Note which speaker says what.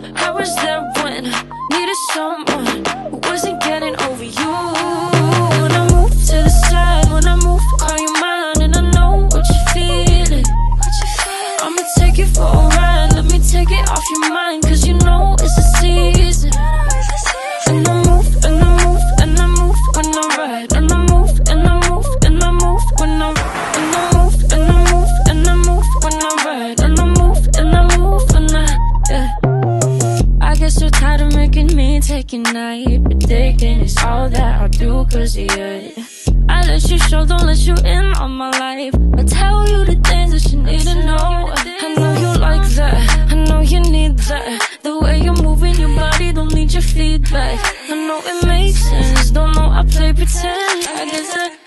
Speaker 1: I was there when I needed someone who wasn't getting over you. When I move to the side, when I move, call you mine, and I know what you're feeling. I'ma take you for a ride, let me take it off your mind, cause you know it's the season. And I move, and I move, and I move when I ride, and I move, and I move, and I move when I ride, and I move, and I move, and I move when I ride, and I move, and I move when I get so tired of making me take a night, predicting it's all that I'll do cause of you. I let you show, don't let you in on my life. I tell you the things that you need to know. I know you like that, I know you need that. The way you're moving your body, don't need your feedback. I know it makes sense, don't know I play pretend. I guess that